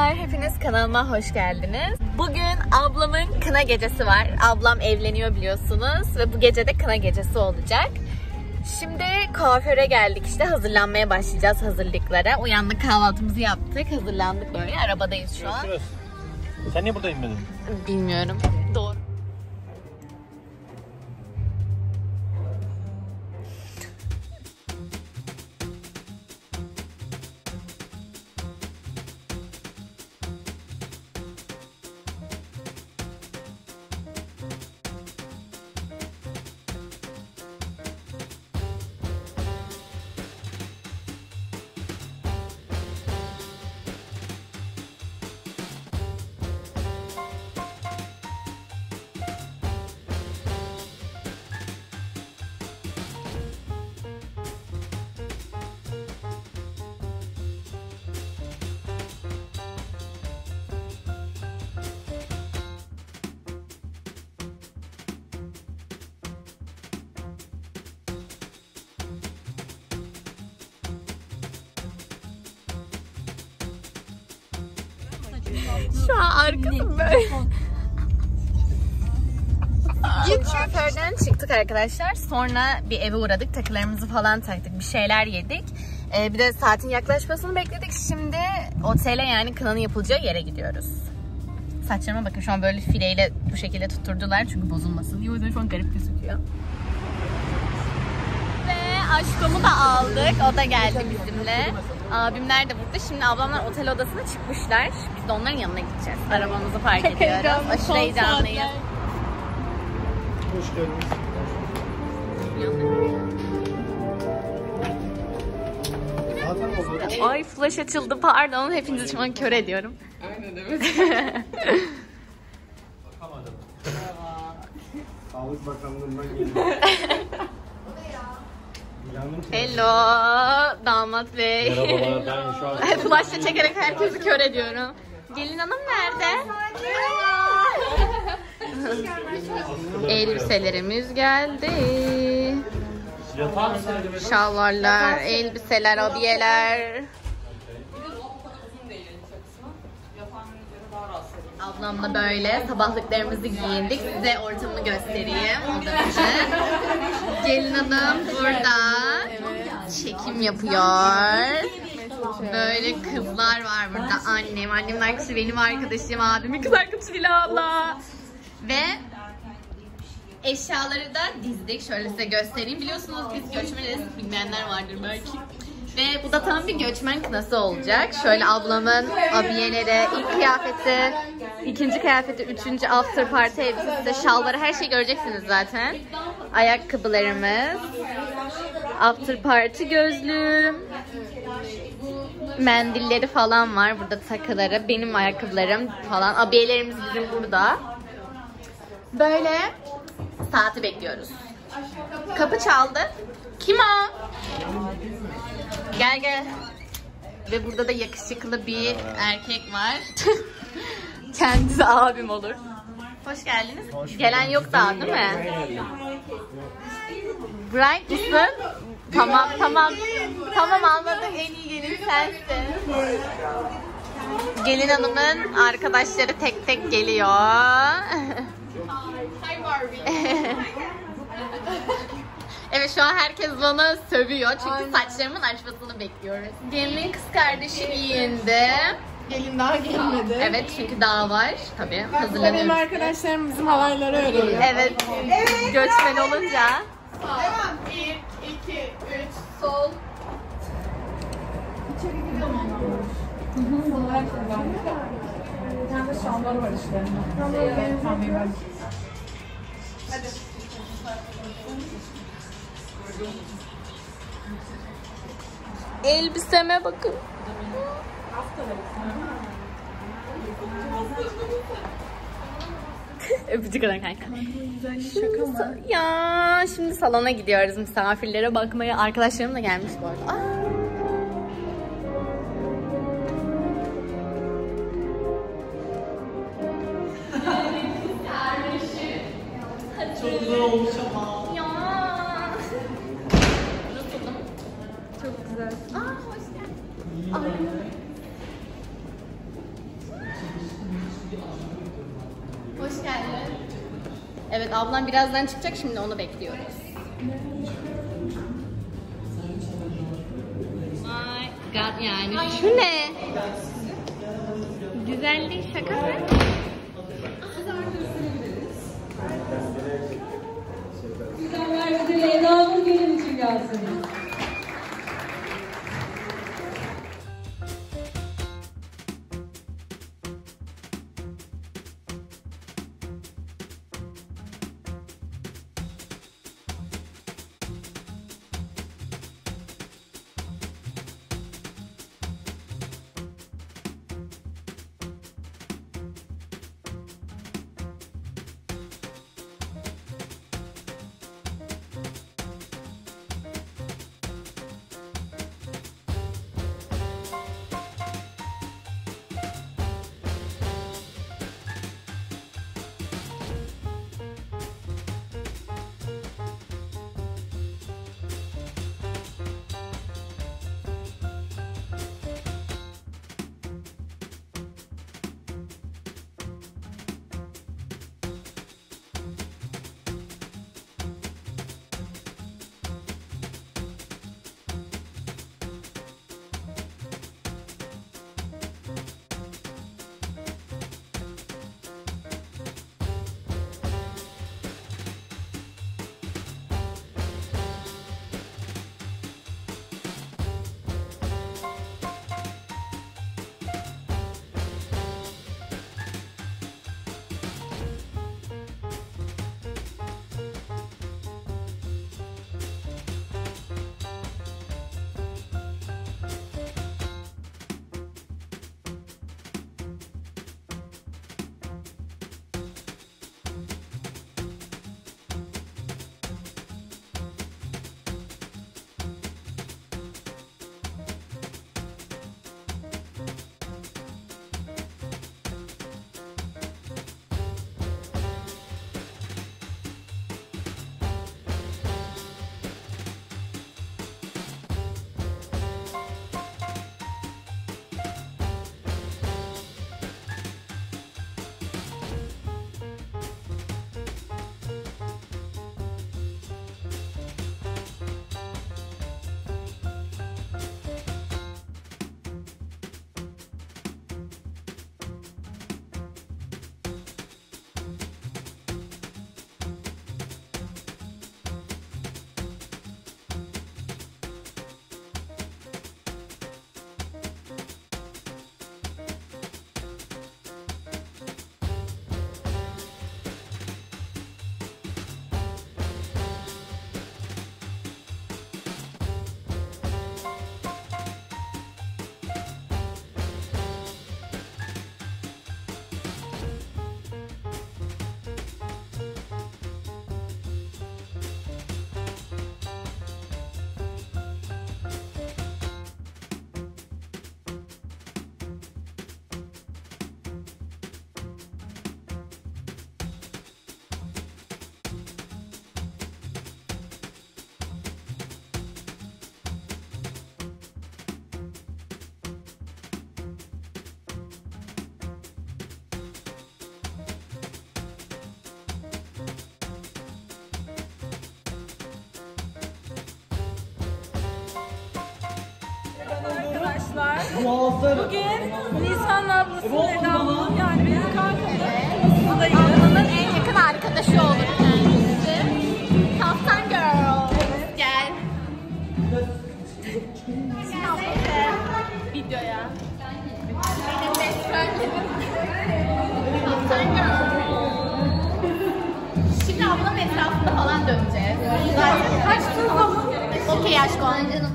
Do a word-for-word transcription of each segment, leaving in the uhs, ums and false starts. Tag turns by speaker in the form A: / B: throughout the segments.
A: Merhabalar, hepiniz kanalıma hoş geldiniz. Bugün ablamın kına gecesi var. Ablam evleniyor biliyorsunuz ve bu gece de kına gecesi olacak. Şimdi kuaföre geldik, işte hazırlanmaya başlayacağız hazırlıklara. Uyandık, kahvaltımızı yaptık, hazırlandık böyle. Arabadayız şu an.
B: Sen niye burada inmedin?
A: Bilmiyorum. Doğru. Şu an arkası böyle. Kuaförden çıktık arkadaşlar. Sonra bir eve uğradık. Takılarımızı falan taktık. Bir şeyler yedik. Ee, bir de saatin yaklaşmasını bekledik. Şimdi otele, yani kınanın yapılacağı yere gidiyoruz. Saçlarıma bakın, şu an böyle fileyle bu şekilde tutturdular. Çünkü bozulmasın diye. O yüzden şu an garip gözüküyor. Ve aşkomu da aldık. O da geldi bizimle. Abimler de burada. Şimdi ablamlar otel odasına çıkmışlar. Biz de onların yanına gideceğiz. Arabamızı park ediyoruz. Aşırı heyecanlıyız.
B: Hoş geldiniz.
A: Ay flash açıldı, pardon. Hepinizi şu an kör ediyorum.
C: Aynen, evet.
B: Bakamadım. Sağlık Bakanlığı'ndan geliyor.
A: Hello damat bey.
B: Merhabalar, ben şu an...
A: Flash'la çekerek herkesi kör ediyorum. Gelin hanım nerede? Elbiselerimiz geldi.
B: Yatar mısın?
A: Şalvarlar, elbiseler, abiyeler. Ablamla böyle sabahlıklarımızı giyindik. Size ortamı göstereyim ondan önce. Gelin hanım burada çekim yapıyor. Böyle kızlar var burada. Annem, annemin arkadaşı, benim arkadaşım, abimin kız arkadaşı Dila abla. Ve eşyaları da dizdik. Şöyle size göstereyim. Biliyorsunuz biz göçmeniz, bilmeyenler vardır belki. Ve bu da tam bir göçmen kınası olacak. Şöyle ablamın abiyeleri, ilk kıyafeti, ikinci kıyafeti, üçüncü after party elbisesi, şalları, her şeyi göreceksiniz zaten. Ayakkabılarımız, after party gözlüğüm, mendilleri falan var. Burada takıları, benim ayakkabılarım falan. Abiyelerimiz bizim burada. Böyle saati bekliyoruz. Kapı çaldı. Kim o? Gel gel. Ve burada da yakışıklı bir erkek var. Kendisi abim olur. Hoş geldiniz. Hoş Gelen yok daha değil mi? Bright mısın? Tamam tamam. Tamam anladık, en iyi gelin sensin. Gelin hanımın arkadaşları tek tek geliyor. Hi Barbie. Evet, şu an herkes bana sövüyor çünkü aynen, saçlarımın açmasını bekliyoruz. Gelinin kız kardeşi giyindi.
C: Gelin daha gelmedi.
A: Evet, çünkü daha var tabii.
C: Hazırlanıyoruz. Benim arkadaşlarım bizim halayları öğreniyor.
A: Evet, evet, göçmen olunca.
C: Devam. Bir, iki, üç, sol. İçeri gidelim. Hı hı. Bir tane de şalvar var işte. Tamam. Hadi.
A: Elbiseme bakın. Öpücük kadar kanka. Şaka mı? Ya şimdi salona gidiyoruz misafirlere bakmaya. Arkadaşlarım da gelmiş bu arada. Aa.
B: Çok güzel olmuş ama.
A: Ya. Nasılım? Çok güzel. Aa, hoş geldin. Hoş geldin. Evet, ablam birazdan çıkacak, şimdi onu bekliyoruz. My God yani. Şu ne? Güzellik şaka mı?
C: Güzeller ödülü Eda Nur gelin için gelsin.
D: Bugün Nisan'ın ablasının Eda'nın yani benim kankamın adayı.
A: Ablamın en yakın arkadaşı olur kendisi. Kaftan Girl. Gel. Şimdi ablası videoya. Benim best friend'im. Kaftan Girl. Şimdi ablam etrafında falan döneceğiz. Zaten kaç tur zaman? Okey aşkım.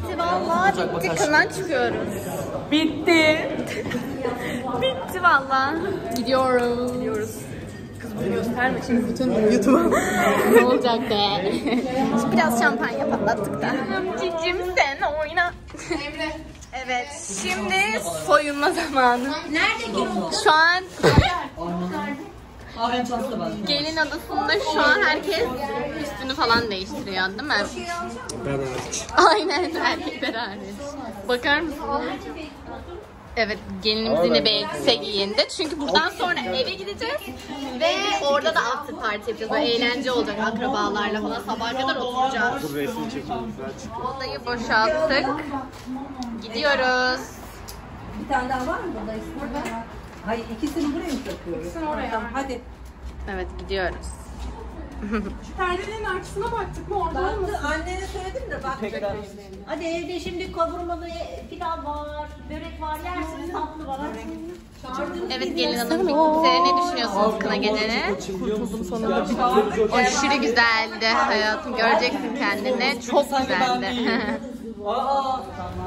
A: Bitti valla. Bitti. Kından çıkıyoruz.
D: Bitti.
A: Bitti valla. Gidiyoruz. Gidiyoruz.
D: Kız bunu gösterme şimdi bütün YouTube'a.
A: Ne olacak be? Biraz şampanya patlattık da. Cicim sen oyna.
C: Emre.
A: Evet. Şimdi soyunma zamanı.
C: Nerede ki?
A: Şu an
E: Aa benim çantası var.
A: gelin odasında şu an herkes üstünü falan değiştiriyor değil mi?
B: Ben hariç.
A: Aynen erkekler hariç. Bakar mısınız? Evet, gelinimiz yine bir elbise giyindi. Çünkü buradan sonra eve gideceğiz ve orada da after party yapacağız. Böyle eğlence olacak akrabalarla falan. Sabaha kadar oturacağız.
B: Dur resim çekeyim. Güzel çıkıyor.
A: Odayı boşalttık. Gidiyoruz.
E: Bir tane daha var mı burada ismi? Hayır ikisini buraya mı takıyoruz?
C: İkisini oraya.
E: Tamam, hadi.
A: Evet, gidiyoruz.
C: Perdenin arkasına baktık mı orada?
E: Baktı, annene söyledim de bakacak. Hadi evde şimdi kavurmalı pilav var, börek var, yersiniz tatlı var.
A: Evet, gelin hanım bitti. Ne düşünüyorsunuz kına geceni?
B: Kurtuldum sonunda.
A: Aşırı güzeldi hayatım. Göreceksin kendini. Çok güzeldi.
E: Aa,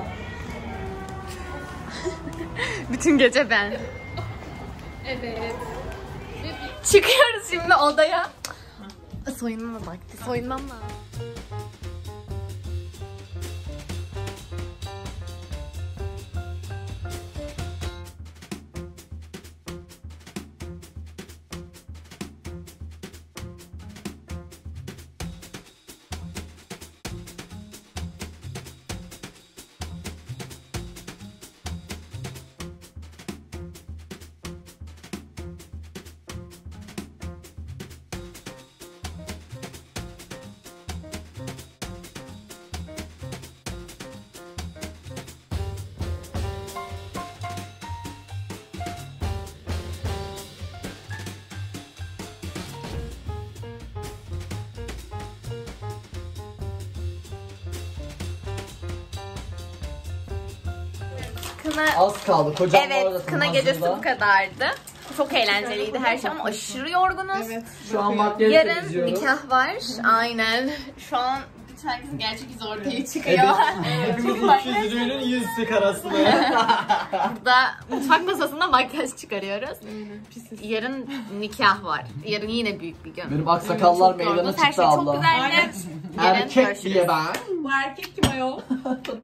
A: Bütün gece ben.
C: Evet.
A: Çıkıyoruz şimdi odaya. Soyunma vakti. Soyunmam lazım. Kına...
E: az kaldı. Kocam
A: Evet,
E: orada
A: kına gecesi bu kadardı. Çok eğlenceliydi her şey ama aşırı yorgunuz.
E: Şu an makyajı
A: Yarın
E: temizliyoruz.
A: nikah var. Aynen. Şu an bütün herkesin gerçek yüzü ortaya çıkıyor. Çok makyaj.
B: Yüzünün yüz karasını.
A: Burada mutfak masasında makyaj çıkarıyoruz. Yarın nikah var. Yarın yine büyük bir gün.
E: Benim aksakallar
A: Çok
E: meydana
A: yorgunuz. Her
E: çıktı
A: şey çok
E: abla.
A: güzeldi. Yarın
E: Erkek
A: görüşürüz.
E: diye ben.
C: Bu erkek kim ayol?